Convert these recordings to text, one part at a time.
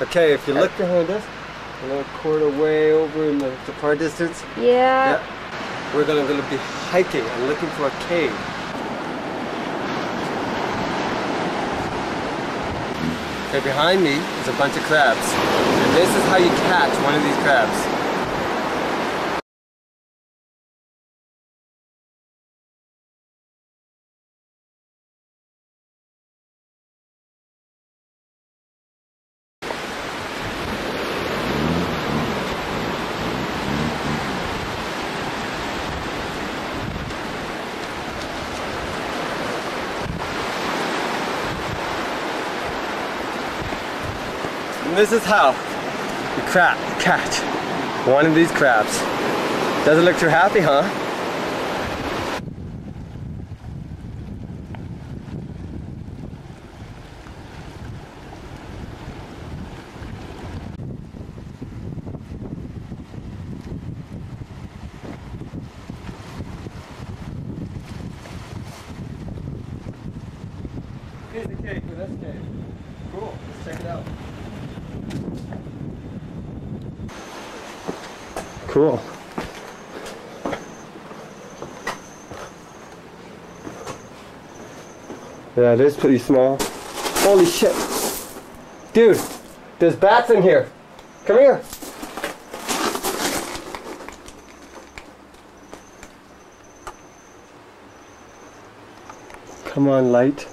Okay, if you look behind us, a little quarter way over in the far distance. Yeah. We're gonna be hiking and looking for a cave. Okay, behind me is a bunch of crabs. And this is how you catch one of these crabs. And this is how you catch one of these crabs. Doesn't look too happy, huh? Here's the cave for this cave. Cool, let's check it out. Cool. Yeah, it is pretty small. Holy shit. Dude, there's bats in here. Come here. Come on, light.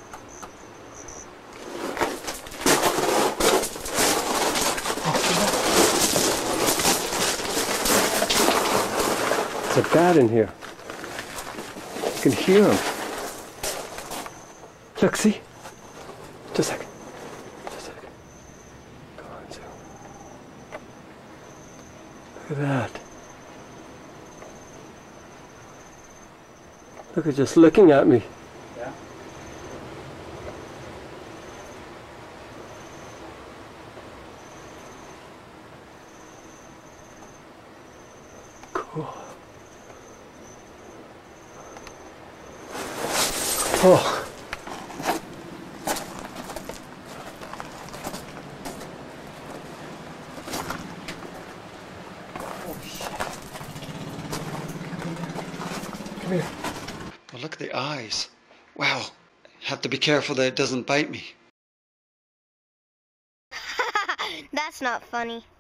There's a bat in here. You can hear him. Look, see? Just a second. Just a second. Go on, zoom. Look at that. Look at just looking at me. Yeah. Cool. Oh. Oh shit. Come here. Well, look at the eyes. Wow. Have to be careful that it doesn't bite me. That's not funny.